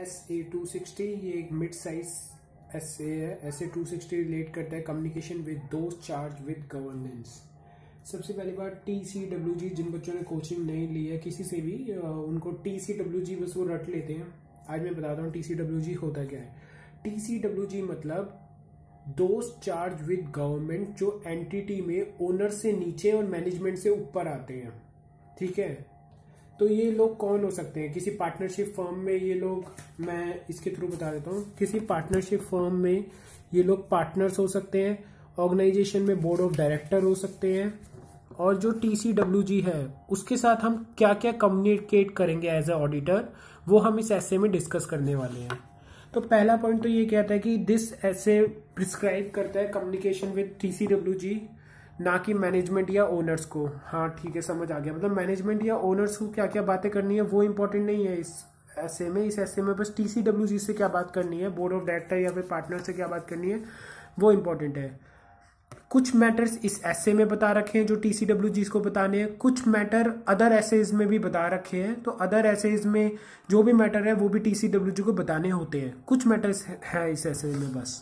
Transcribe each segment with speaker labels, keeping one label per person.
Speaker 1: SA260 ये एक mid size SA है। SA260 रिलेट करता है communication with those charge with governance. सबसे पहली बात TCWG, जिन बच्चों ने कोचिंग नहीं ली है किसी से भी, उनको TCWG बस वो रट लेते हैं। आज मैं बताता हूँ TCWG होता क्या है। TCWG मतलब दोस्त चार्ज विद गवर्नमेंट, जो एंटिटी में ओनर से नीचे और मैनेजमेंट से ऊपर आते हैं। ठीक है, तो ये लोग कौन हो सकते हैं? किसी पार्टनरशिप फर्म में ये लोग, मैं इसके थ्रू बता देता हूँ, किसी पार्टनरशिप फर्म में ये लोग पार्टनर्स हो सकते हैं, ऑर्गेनाइजेशन में बोर्ड ऑफ डायरेक्टर हो सकते हैं। और जो TCWG है उसके साथ हम क्या क्या कम्युनिकेट करेंगे एज ए ऑडिटर, वो हम इस ऐसे में डिस्कस करने वाले हैं। तो पहला पॉइंट तो ये कहता है कि दिस ऐसे प्रिस्क्राइब करता है कम्युनिकेशन विद TCWG, ना कि मैनेजमेंट या ओनर्स को। हाँ ठीक है, समझ आ गया। मतलब मैनेजमेंट या ओनर्स को क्या क्या बातें करनी है वो इंपॉर्टेंट नहीं है इस ऐसे में। इस ऐसे में बस TCWG से क्या बात करनी है, बोर्ड ऑफ डायरेक्टर या फिर पार्टनर से क्या बात करनी है, वो इंपॉर्टेंट है। कुछ मैटर्स इस ऐसे में बता रखे हैं जो TCWG को बताने हैं, कुछ मैटर अदर एसेज में भी बता रखे हैं। तो अदर एसेज में जो भी मैटर है वो भी TCWG को बताने होते हैं। कुछ मैटर्स है इस ऐसे में बस।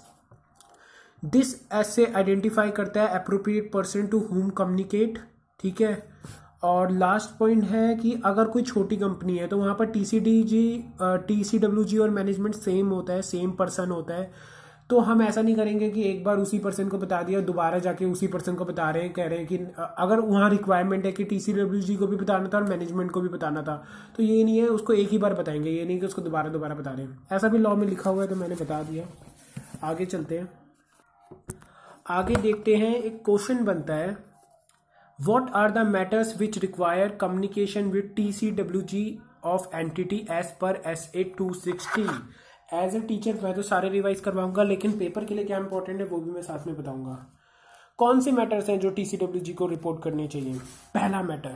Speaker 1: दिस ऐसे आइडेंटिफाई करता है appropriate person to whom communicate. ठीक है, और लास्ट पॉइंट है कि अगर कोई छोटी कंपनी है तो वहां पर TCWG और मैनेजमेंट सेम होता है, सेम पर्सन होता है। तो हम ऐसा नहीं करेंगे कि एक बार उसी पर्सन को बता दिया, दोबारा जाके उसी पर्सन को बता रहे हैं, कह रहे हैं कि अगर वहां रिक्वायरमेंट है कि TCWG को भी बताना था और मैनेजमेंट को भी बताना था, तो ये नहीं है उसको एक ही बार बताएंगे, ये नहीं कि उसको दोबारा दोबारा बता रहे हैं। ऐसा भी लॉ में लिखा हुआ है, तो मैंने बता दिया। आगे चलते हैं, आगे देखते हैं। एक क्वेश्चन बनता है, what are the matters which require communication with TCWG of entity as per SA260। As a teacher मैं तो सारे रिवाइज करवाऊंगा, लेकिन पेपर के लिए क्या इंपॉर्टेंट है वो भी मैं साथ में बताऊंगा। कौन से मैटर्स हैं जो TCWG को रिपोर्ट करने चाहिए? पहला matter,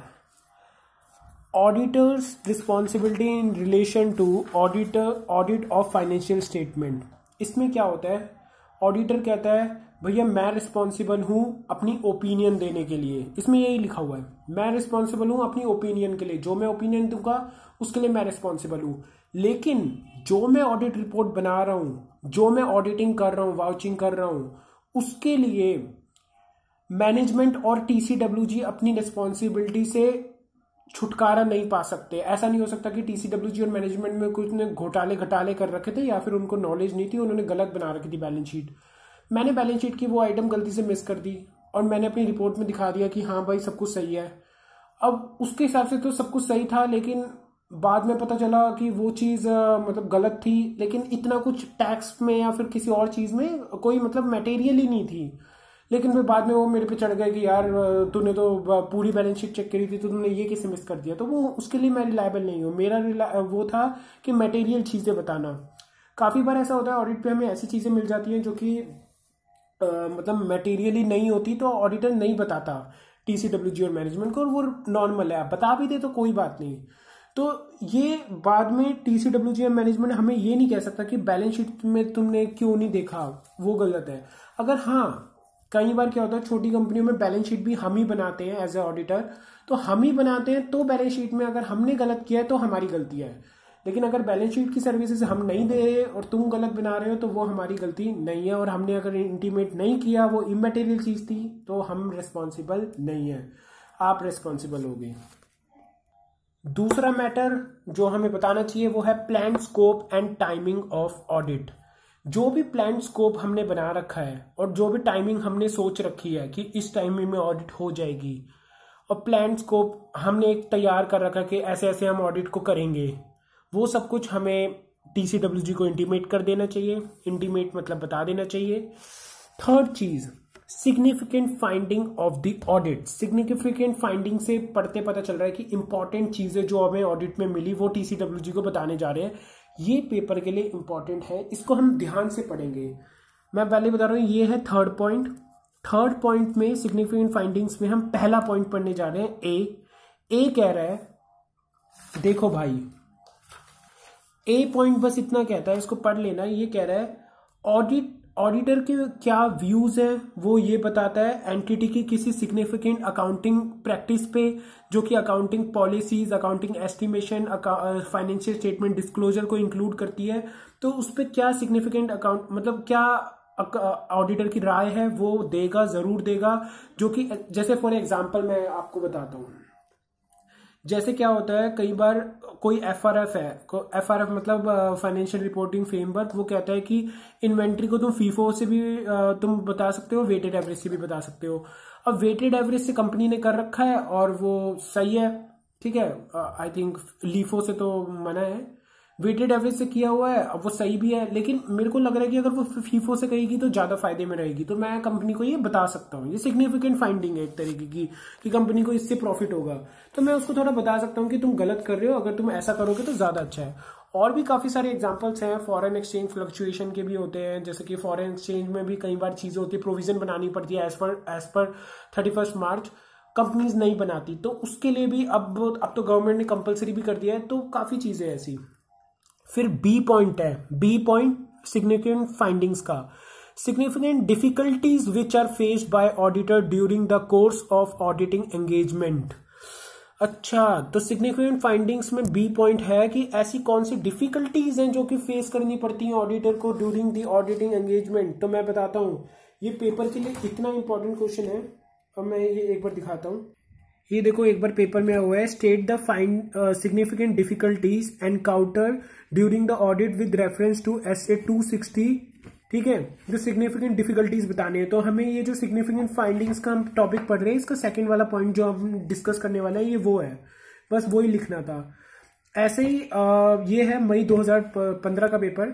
Speaker 1: auditor's responsibility in relation to audit of financial statement. इसमें क्या होता है, ऑडिटर कहता है भैया मैं रिस्पॉन्सिबल हूं अपनी ओपिनियन देने के लिए। इसमें यही लिखा हुआ है, मैं रिस्पॉन्सिबल हूं अपनी ओपिनियन के लिए, जो मैं ओपिनियन दूंगा उसके लिए मैं रिस्पॉन्सिबल हूं। लेकिन जो मैं ऑडिट रिपोर्ट बना रहा हूं, जो मैं ऑडिटिंग कर रहा हूं, वाउचिंग कर रहा हूं, उसके लिए मैनेजमेंट और TCWG अपनी रिस्पॉन्सिबिलिटी से छुटकारा नहीं पा सकते। ऐसा नहीं हो सकता कि TCWG और मैनेजमेंट में कुछ ने घोटाले कर रखे थे या फिर उनको नॉलेज नहीं थी, उन्होंने गलत बना रखी थी बैलेंस शीट। मैंने बैलेंस शीट की वो आइटम गलती से मिस कर दी और मैंने अपनी रिपोर्ट में दिखा दिया कि हाँ भाई सब कुछ सही है। अब उसके हिसाब से तो सब कुछ सही था, लेकिन बाद में पता चला कि वो चीज मतलब गलत थी, लेकिन इतना कुछ टैक्स में या फिर किसी और चीज में कोई मतलब मटेरियल ही नहीं थी। लेकिन फिर बाद में वो मेरे पे चढ़ गए कि यार तूने तो पूरी बैलेंस शीट चेक करी थी तो तुमने ये कैसे मिस कर दिया। तो वो उसके लिए मैं रिलायबल नहीं हूँ। मेरा वो था कि मटेरियल चीजें बताना। काफी बार ऐसा होता है ऑडिट पे हमें ऐसी चीजें मिल जाती हैं जो कि मतलब मटेरियली नहीं होती, तो ऑडिटर नहीं बताता TCWG और मैनेजमेंट को, और वो नॉर्मल है, बता भी दे तो कोई बात नहीं। तो ये बाद में TCWG और मैनेजमेंट हमें ये नहीं कह सकता कि बैलेंस शीट में तुमने क्यों नहीं देखा, वो गलत है। अगर हाँ, कई बार क्या होता है छोटी कंपनियों में बैलेंस शीट भी हम ही बनाते हैं एज ए ऑडिटर, तो हम ही बनाते हैं, तो बैलेंस शीट में अगर हमने गलत किया है तो हमारी गलती है। लेकिन अगर बैलेंस शीट की सर्विसेज हम नहीं दे रहे और तुम गलत बना रहे हो तो वो हमारी गलती नहीं है, और हमने अगर इंटीमेट नहीं किया, वो इमैटेरियल चीज थी, तो हम रिस्पॉन्सिबल नहीं है, आप रिस्पॉन्सिबल होगे। दूसरा मैटर जो हमें बताना चाहिए वो है plan scope and timing of audit. जो भी प्लान स्कोप हमने बना रखा है और जो भी टाइमिंग हमने सोच रखी है कि इस टाइमिंग में ऑडिट हो जाएगी, और प्लान स्कोप हमने एक तैयार कर रखा है कि ऐसे ऐसे हम ऑडिट को करेंगे, वो सब कुछ हमें TCWG को इंटीमेट कर देना चाहिए। इंटीमेट मतलब बता देना चाहिए। थर्ड चीज, significant finding of the audit. Significant finding से पढ़ते पता चल रहा है कि इंपॉर्टेंट चीजें जो हमें ऑडिट में मिली वो TCWG को बताने जा रहे हैं। ये पेपर के लिए इंपॉर्टेंट है, इसको हम ध्यान से पढ़ेंगे। मैं पहले बता रहा हूं, ये है थर्ड पॉइंट। थर्ड पॉइंट में सिग्निफिकेंट फाइंडिंग्स में हम पहला पॉइंट पढ़ने जा रहे हैं। ए कह रहा है, देखो भाई, ए पॉइंट बस इतना कहता है, इसको पढ़ लेना। ये कह रहा है ऑडिट ऑडिटर के क्या व्यूज हैं वो ये बताता है एंटिटी की किसी सिग्निफिकेंट अकाउंटिंग प्रैक्टिस पे, जो कि accounting policies, accounting estimation, financial statement disclosure को इंक्लूड करती है। तो उस पर क्या सिग्निफिकेंट अकाउंट मतलब क्या ऑडिटर की राय है वो देगा, जरूर देगा। जो कि जैसे फॉर एग्जांपल मैं आपको बताता हूँ, जैसे क्या होता है कई बार कोई एफआरएफ है, एफआरएफ मतलब फाइनेंशियल रिपोर्टिंग फ्रेमवर्क, वो कहता है कि इन्वेंट्री को तुम फीफो से भी तुम बता सकते हो, वेटेड एवरेज से भी बता सकते हो। अब वेटेड एवरेज से कंपनी ने कर रखा है और वो सही है, ठीक है, आई थिंक लीफो से तो मना है, वेटेड एवरेज से किया हुआ है, अब वो सही भी है। लेकिन मेरे को लग रहा है कि अगर वो फीफो से कहेगी तो ज्यादा फायदे में रहेगी, तो मैं कंपनी को ये बता सकता हूँ। ये सिग्निफिकेंट फाइंडिंग है एक तरीके की कि कंपनी को इससे प्रॉफिट होगा, तो मैं उसको थोड़ा बता सकता हूँ कि तुम गलत कर रहे हो, अगर तुम ऐसा करोगे तो ज्यादा अच्छा है। और भी काफी सारे एग्जाम्पल्स हैं, फॉरेन एक्सचेंज फ्लक्चुएशन के भी होते हैं, जैसे कि फॉरेन एक्सचेंज में भी कई बार चीजें होती है, प्रोविजन बनानी पड़ती है एज पर 31 मार्च, कंपनीज नहीं बनाती, तो उसके लिए भी अब तो गवर्नमेंट ने कंपलसरी भी कर दिया है, तो काफी चीजें ऐसी। फिर बी पॉइंट है, बी पॉइंट सिग्निफिकेंट फाइंडिंग्स का, significant difficulties which are faced by auditor during the course of auditing engagement. अच्छा, तो सिग्निफिकेंट फाइंडिंग्स में बी पॉइंट है कि ऐसी कौन सी डिफिकल्टीज हैं जो कि फेस करनी पड़ती हैं ऑडिटर को ड्यूरिंग द ऑडिटिंग एंगेजमेंट। तो मैं बताता हूं, ये पेपर के लिए इतना इंपॉर्टेंट क्वेश्चन है। अब मैं ये एक बार दिखाता हूं, ये देखो एक बार पेपर में हुआ है, state the significant difficulties encounter during the audit with reference to S A 260, ठीक है, जो सिग्निफिकेंट डिफिकल्टीज बताने हैं। तो हमें ये जो सिग्निफिकेंट फाइंडिंग्स का हम टॉपिक पढ़ रहे हैं, इसका सेकंड वाला पॉइंट जो हम डिस्कस करने वाला है ये वो है, बस वो ही लिखना था। ऐसे ही ये है मई 2015 का पेपर।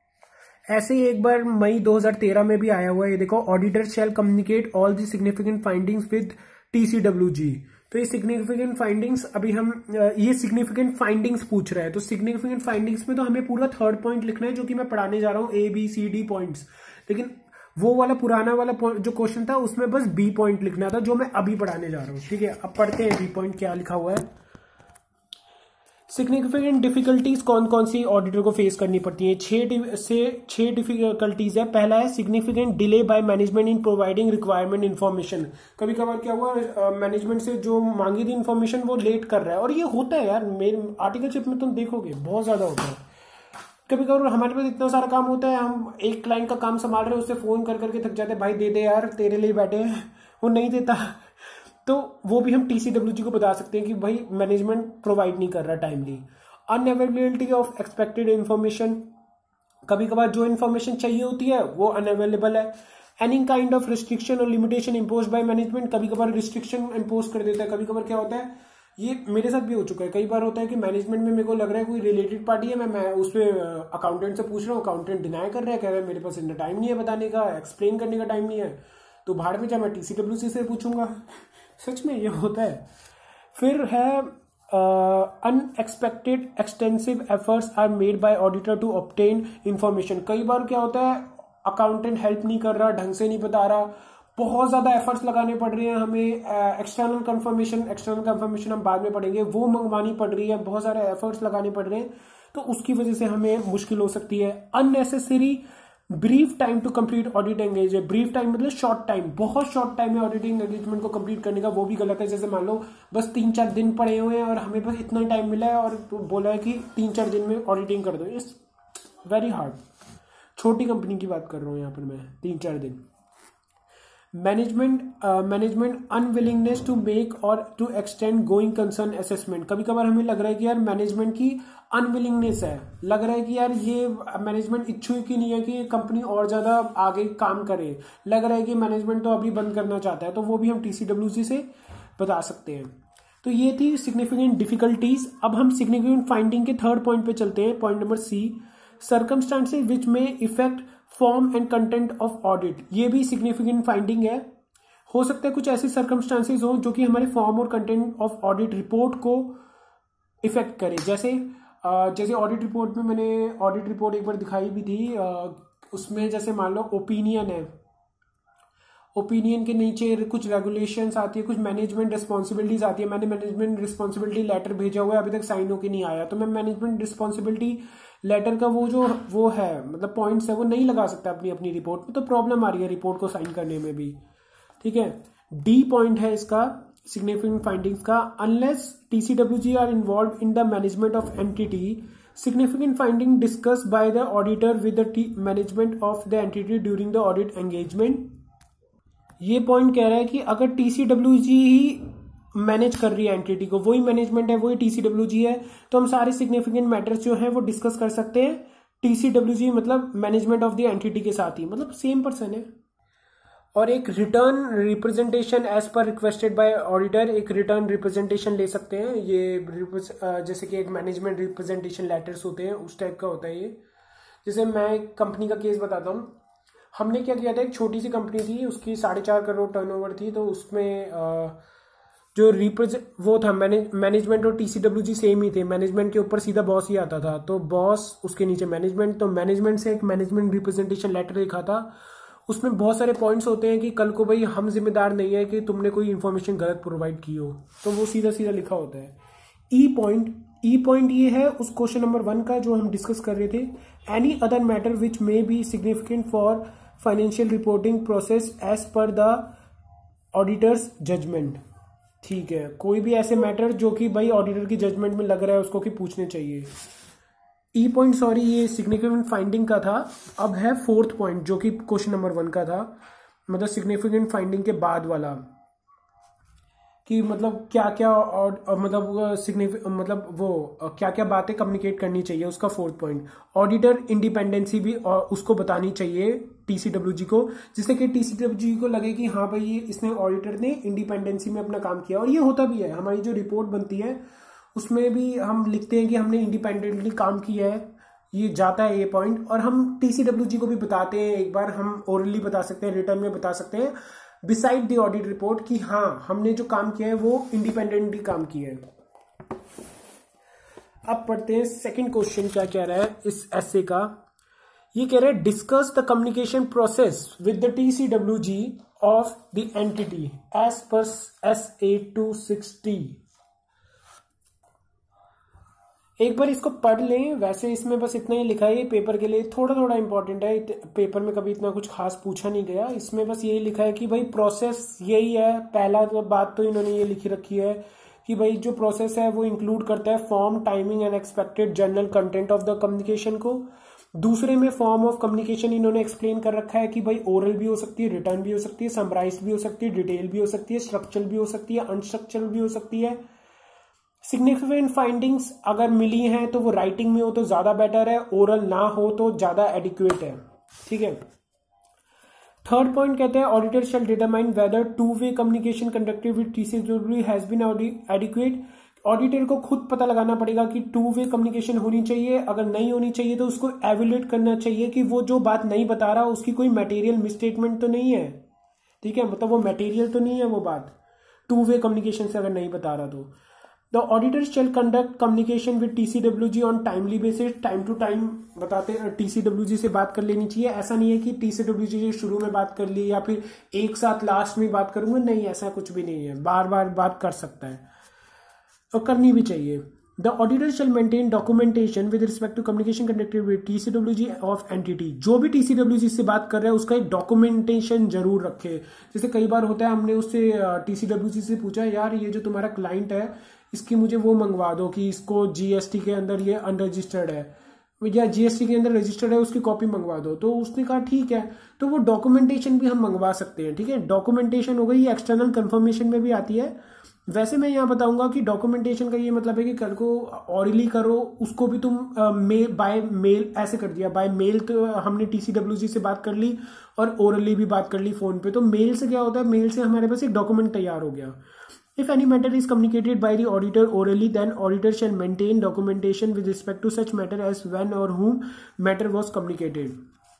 Speaker 1: ऐसे ही एक बार मई 2013 में भी आया हुआ है, ये देखो, auditor shall communicate all the significant findings with tcwg। तो ये सिग्निफिकेंट फाइंडिंग्स, अभी हम ये सिग्निफिकेंट फाइंडिंग्स पूछ रहा है, तो सिग्निफिकेंट फाइंडिंग्स में तो हमें पूरा थर्ड पॉइंट लिखना है जो कि मैं पढ़ाने जा रहा हूँ, ABCD पॉइंट्स। लेकिन वो वाला पुराना वाला जो क्वेश्चन था उसमें बस बी पॉइंट लिखना था, जो मैं अभी पढ़ाने जा रहा हूँ, ठीक है। अब पढ़ते हैं बी पॉइंट क्या लिखा हुआ है। सिग्निफिकेंट डिफिकल्टीज कौन कौन सी ऑडिटर को फेस करनी पड़ती है, छह डिफिकल्टीज है। पहला है significant delay by management in providing requirement information. कभी कभार क्या हुआ, मैनेजमेंट से जो मांगी थी इन्फॉर्मेशन वो लेट कर रहा है, और ये होता है यार, मेरे आर्टिकलशिप में तुम देखोगे बहुत ज्यादा होता है। कभी कभार हमारे पास इतना सारा काम होता है, हम एक क्लाइंट का काम संभाल रहे हैं, उससे फोन कर करके थक जाते हैं, भाई दे दे यार तेरे लिए बैठे हैं, वो नहीं देता, तो वो भी हम tcwg को बता सकते हैं कि भाई मैनेजमेंट प्रोवाइड नहीं कर रहा timely. Unavailability of expected information, कभी कभार जो इन्फॉर्मेशन चाहिए होती है वो अनअवेलेबल है। एनी काइंड ऑफ रिस्ट्रिक्शन और लिमिटेशन इम्पोज बाय मैनेजमेंट, कभी कभार रिस्ट्रिक्शन इम्पोज कर देता है। कभी कभार क्या होता है, ये मेरे साथ भी हो चुका है, कई बार होता है कि मैनेजमेंट में मेरे को लग रहा है कोई रिलेटेड पार्टी है, मैं उस पर अकाउंटेंट से पूछ रहा हूँ, अकाउंटेंट डिनाई कर रहा है, कह रहा है मेरे पास इतना टाइम नहीं है बताने का, एक्सप्लेन करने का टाइम नहीं है, तो भाड़ में जा मैं tcwg से पूछूंगा। सच में ये होता है। फिर है unexpected extensive efforts are made by auditor to obtain information. कई बार क्या होता है, अकाउंटेंट हेल्प नहीं कर रहा, ढंग से नहीं बता रहा, बहुत ज्यादा एफर्ट्स लगाने पड़ रहे हैं हमें, एक्सटर्नल कंफर्मेशन हम बाद में पढ़ेंगे, वो मंगवानी पड़ रही है, बहुत सारे एफर्ट्स लगाने पड़ रहे हैं, तो उसकी वजह से हमें मुश्किल हो सकती है। Unnecessary brief time to complete audit engagement, brief time मतलब शॉर्ट टाइम, बहुत शॉर्ट टाइम है ऑडिटिंग एंगेजमेंट को कंप्लीट करने का, वो भी गलत है। जैसे मान लो बस 3-4 दिन पड़े हुए हैं और हमें बस इतना टाइम मिला है और बोला है कि 3-4 दिन में ऑडिटिंग कर दो, इट्स वेरी हार्ड। छोटी कंपनी की बात कर रहा हूँ यहाँ पर मैं, 3-4 दिन। मैनेजमेंट अनविलिंगनेस टू मेक और to extend going concern assessment, कभी कभार हमें लग रहा है कि यार मैनेजमेंट की अनविलिंगनेस है, लग रहा है कि यार ये मैनेजमेंट इच्छुक ही नहीं है कि कंपनी और ज्यादा आगे काम करे, लग रहा है कि मैनेजमेंट तो अभी बंद करना चाहता है, तो वो भी हम tcwg से बता सकते हैं। तो ये थी सिग्निफिकेंट डिफिकल्टीज। अब हम सिग्निफिकेंट फाइंडिंग के थर्ड पॉइंट पे चलते हैं, point number C, circumstances which may affect form and content of audit. ये भी सिग्निफिकेंट फाइंडिंग है। हो सकता है कुछ ऐसे सर्कमस्टांसेस हो जो कि हमारे फॉर्म और कंटेंट ऑफ ऑडिट रिपोर्ट को इफेक्ट करे। जैसे ऑडिट रिपोर्ट में मैंने ऑडिट रिपोर्ट एक बार दिखाई भी थी, उसमें जैसे मान लो ओपिनियन है, ओपिनियन के नीचे कुछ रेगुलेशंस आती है, कुछ मैनेजमेंट रिस्पॉन्सिबिलिटीज आती है। मैंने मैनेजमेंट रिस्पॉन्सिबिलिटी लेटर भेजा हुआ है, अभी तक साइन होके नहीं आया, तो मैं मैनेजमेंट रिस्पॉन्सिबिलिटी लेटर का वो है मतलब पॉइंट्स है वो नहीं लगा सकता अपनी अपनी रिपोर्ट में, तो प्रॉब्लम आ रही है रिपोर्ट को साइन करने में भी। ठीक है, डी पॉइंट है इसका सिग्निफिकेंट फाइंडिंग्स का, unless TCWG are involved in the management of entity, significant finding discussed by the auditor with the management of the entity during the audit engagement। ये पॉइंट कह रहा है कि अगर टीसीडब्ल्यूजी ही manage कर रही है एंटिटी को, वही मैनेजमेंट है, वही टीसीडब्ल्यूजी है, तो हम सारे सिग्निफिकेंट मैटर्स जो है वो डिस्कस कर सकते हैं टीसीडब्ल्यूजी मतलब मैनेजमेंट ऑफ द एंटिटी के साथ ही, मतलब सेम पर्सन है। और एक written representation as per requested by auditor, एक रिटर्न रिप्रेजेंटेशन ले सकते हैं ये, जैसे कि एक मैनेजमेंट रिप्रेजेंटेशन लेटर्स होते हैं उस टाइप का होता है ये। जैसे मैं एक कंपनी का केस बताता हूँ, हमने क्या किया था, एक छोटी सी कंपनी थी, उसकी 4.5 करोड़ टर्नओवर थी, तो उसमें जो वो था मैनेजमेंट और टीसीडब्ल्यूजी सेम ही थे, मैनेजमेंट के ऊपर सीधा बॉस ही आता था, तो बॉस उसके नीचे मैनेजमेंट, तो मैनेजमेंट से एक मैनेजमेंट रिप्रेजेंटेशन लेटर लिखा था। उसमें बहुत सारे पॉइंट्स होते हैं कि कल को भाई हम जिम्मेदार नहीं है कि तुमने कोई इन्फॉर्मेशन गलत प्रोवाइड की हो, तो वो सीधा सीधा लिखा होता है। ई पॉइंट ये है उस क्वेश्चन नंबर 1 का जो हम डिस्कस कर रहे थे, any other matter which may be significant for financial reporting process as per the auditor's judgement. ठीक है, कोई भी ऐसे मैटर जो कि भाई ऑडिटर की जजमेंट में लग रहा है उसको कि पूछने चाहिए। ई पॉइंट सॉरी ये सिग्निफिकेंट फाइंडिंग का था। अब है 4th पॉइंट जो कि क्वेश्चन नंबर 1 का था, मतलब सिग्निफिकेंट फाइंडिंग के बाद वाला, कि मतलब क्या क्या और मतलब वो क्या क्या बातें कम्युनिकेट करनी चाहिए, उसका 4th पॉइंट। ऑडिटर इंडिपेंडेंसी भी उसको बतानी चाहिए टीसीडब्ल्यूजी को, जिससे कि टीसीडब्ल्यूजी को लगे कि हाँ भाई ये इसने ऑडिटर ने इंडिपेंडेंसी में अपना काम किया। और ये होता भी है, हमारी जो रिपोर्ट बनती है उसमें भी हम लिखते हैं कि हमने इंडिपेंडेंटली काम किया है, ये जाता है ये पॉइंट। और हम टीसीडब्ल्यूजी को भी बताते हैं, एक बार हम ओरली बता सकते हैं, रिटर्न में बता सकते हैं बिसाइड द ऑडिट रिपोर्ट कि हाँ हमने जो काम किया है वो इंडिपेंडेंटली काम किया है। अब पढ़ते हैं सेकंड क्वेश्चन क्या कह रहा है इस एसे का। ये कह रहा है discuss the communication process with the TCWG of the entity as per SA-260। एक बार इसको पढ़ लें, वैसे इसमें बस इतना ही लिखा है, ये पेपर के लिए थोड़ा थोड़ा इंपॉर्टेंट है, पेपर में कभी इतना कुछ खास पूछा नहीं गया। इसमें बस यही लिखा है कि भाई प्रोसेस यही है। पहला तो बात तो इन्होंने ये लिखी रखी है कि भाई जो प्रोसेस है वो इंक्लूड करता है form, timing and expected general content of the communication को। दूसरे में फॉर्म ऑफ कम्युनिकेशन इन्होंने एक्सप्लेन कर रखा है कि भाई ओरल भी हो सकती है, रिटर्न भी हो सकती है, समराइज्ड भी हो सकती है, डिटेल भी हो सकती है, स्ट्रक्चरल भी हो सकती है, अनस्ट्रक्चरल भी हो सकती है। सिग्निफिकेंट फाइंडिंग्स अगर मिली हैं तो वो राइटिंग में हो तो ज्यादा बेटर है, ओरल ना हो तो ज्यादा एडिक्वेट है। ठीक है, 3rd पॉइंट कहते हैं auditor shall determine whether two way communication conducted with TCWG has been adequate. Auditor को खुद पता लगाना पड़ेगा कि 2 वे कम्युनिकेशन होनी चाहिए, अगर नहीं होनी चाहिए तो उसको एवेल्यूएट करना चाहिए कि वो जो बात नहीं बता रहा उसकी कोई मटेरियल मिसस्टेटमेंट तो नहीं है। ठीक है, मतलब वो मटेरियल तो नहीं है वो बात, 2 वे कम्युनिकेशन से अगर नहीं बता रहा तो। The auditor shall conduct communication with TCWG on timely basis, time to time बताते हैं TCWG से बात कर लेनी चाहिए। ऐसा नहीं है कि TCWG से शुरू में बात कर ली या फिर एक साथ लास्ट में बात करूंगा, नहीं ऐसा कुछ भी नहीं है, बार बार बात कर सकता है और करनी भी चाहिए। The auditor shall maintain documentation with respect to communication conducted with TCWG of entity। जो भी TCWG से बात कर रहा है उसका एक डॉक्यूमेंटेशन जरूर रखे। जैसे कई बार होता है, हमने उससे TCWG से पूछा यार ये जो तुम्हारा क्लाइंट है इसकी मुझे वो मंगवा दो कि इसको जीएसटी के अंदर ये अनरजिस्टर्ड है या जीएसटी के अंदर रजिस्टर्ड है, उसकी कॉपी मंगवा दो, तो उसने कहा ठीक है, तो वो डॉक्यूमेंटेशन भी हम मंगवा सकते हैं। ठीक है, डॉक्यूमेंटेशन हो गई, ये एक्सटर्नल कंफर्मेशन में भी आती है। वैसे मैं यहाँ बताऊंगा कि डॉक्यूमेंटेशन का ये मतलब है कि कल को ऑरली करो, उसको भी तुम बाय मेल ऐसे कर दिया, बाय मेल तो हमने टीसीडब्ल्यूजी से बात कर ली और ओरली भी बात कर ली फोन पे, तो मेल से क्या होता है, मेल से हमारे पास एक डॉक्यूमेंट तैयार हो गया। If any matter is communicated by the auditor orally, then auditor shall maintain documentation with respect to such matter as when or whom matter was communicated।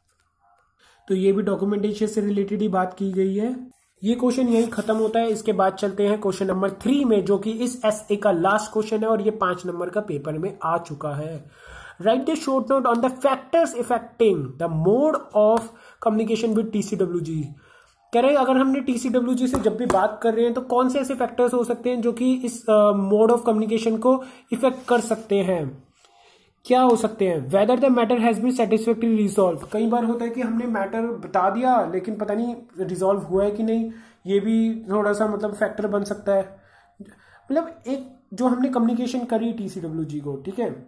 Speaker 1: तो ये भी डॉक्यूमेंटेशन से रिलेटेड ही बात की गई है। ये क्वेश्चन यही खत्म होता है। इसके बाद चलते हैं क्वेश्चन नंबर 3 में, जो कि इस एसए का लास्ट क्वेश्चन है और ये 5 नंबर का पेपर में आ चुका है। Write the short note on the factors affecting the mode of communication with TCWG. कह रहे हैं अगर हमने टीसीडब्ल्यूजी से जब भी बात कर रहे हैं तो कौन से ऐसे फैक्टर्स हो सकते हैं जो कि इस मोड ऑफ कम्युनिकेशन को इफेक्ट कर सकते हैं। क्या हो सकते हैं? Whether the matter has been satisfactory resolve. कई बार होता है कि हमने मैटर बता दिया लेकिन पता नहीं रिजॉल्व हुआ है कि नहीं, ये भी थोड़ा सा मतलब फैक्टर बन सकता है। मतलब एक जो हमने कम्युनिकेशन करी टीसीडब्ल्यूजी को, ठीक है,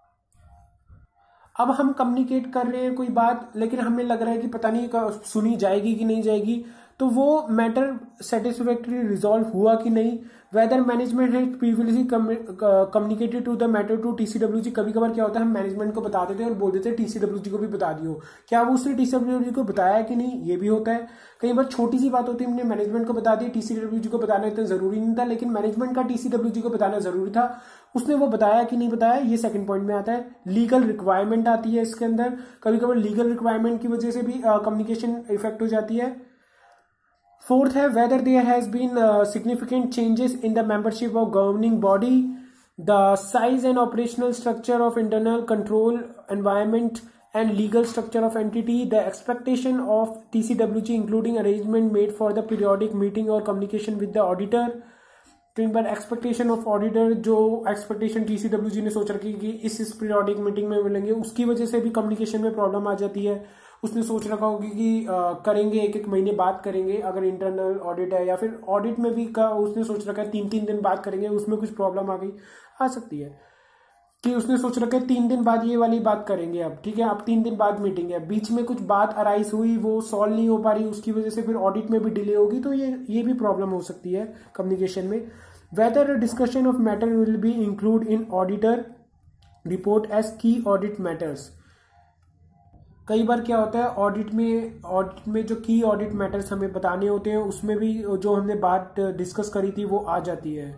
Speaker 1: अब हम कम्युनिकेट कर रहे हैं कोई बात, लेकिन हमें लग रहा है कि पता नहीं सुनी जाएगी कि नहीं जाएगी, तो वो मैटर सेटिस्फैक्टरी रिजॉल्व हुआ कि नहीं। वेदर मैनेजमेंट है previously communicated to the matter to TCWG. कभी कभार क्या होता है हम मैनेजमेंट को बता देते हैं और बोल देते हैं टीसीडब्ल्यूजी को भी बता दियो, क्या वो उसने टीसीडब्ल्यूजी को बताया कि नहीं, ये भी होता है। कई बार छोटी सी बात होती है हमने मैनेजमेंट को बता दी, टीसीडब्ल्यूजी को बताना इतना जरूरी नहीं था, लेकिन मैनेजमेंट का टीसीडब्ल्यूजी को बताना जरूरी था, उसने वो बताया कि नहीं बताया, ये सेकंड पॉइंट में आता है। लीगल रिक्वायरमेंट आती है इसके अंदर, कभी कभार लीगल रिक्वायरमेंट की वजह से भी कम्युनिकेशन इफेक्ट हो जाती है। फोर्थ है whether there has been significant changes in the membership of governing body, the size and operational structure of internal control environment and legal structure of entity, the expectation of TCWG including arrangement made for the periodic meeting or communication with the auditor। कई बार expectation of auditor, जो expectation TCWG ने सोच रखी कि इस periodic meeting में मिलेंगे, उसकी वजह से भी कम्युनिकेशन में प्रॉब्लम आ जाती है। उसने सोच रखा होगी कि करेंगे, एक एक महीने बाद करेंगे अगर इंटरनल ऑडिट है, या फिर ऑडिट में भी उसने सोच रखा है 3-3 दिन बाद करेंगे, उसमें कुछ प्रॉब्लम आ सकती है कि उसने सोच रखा है 3 दिन बाद ये वाली बात करेंगे, अब ठीक है, अब 3 दिन बाद मीटिंग है, बीच में कुछ बात अराइज हुई, वो सॉल्व नहीं हो पा रही, उसकी वजह से फिर ऑडिट में भी डिले होगी, तो ये भी प्रॉब्लम हो सकती है कम्युनिकेशन में। Whether discussion of matter will be include in auditor report as key audit matters. कई बार क्या होता है ऑडिट में जो की ऑडिट मैटर्स हमें बताने होते हैं, उसमें भी जो हमने बात डिस्कस करी थी वो आ जाती है।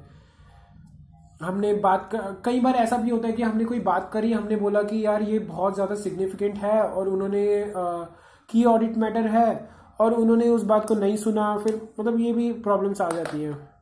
Speaker 1: कई बार ऐसा भी होता है कि हमने कोई बात करी, हमने बोला कि यार ये बहुत ज़्यादा सिग्निफिकेंट है, और उन्होंने की ऑडिट मैटर है और उन्होंने उस बात को नहीं सुना, फिर मतलब ये भी प्रॉब्लम्स आ जाती हैं।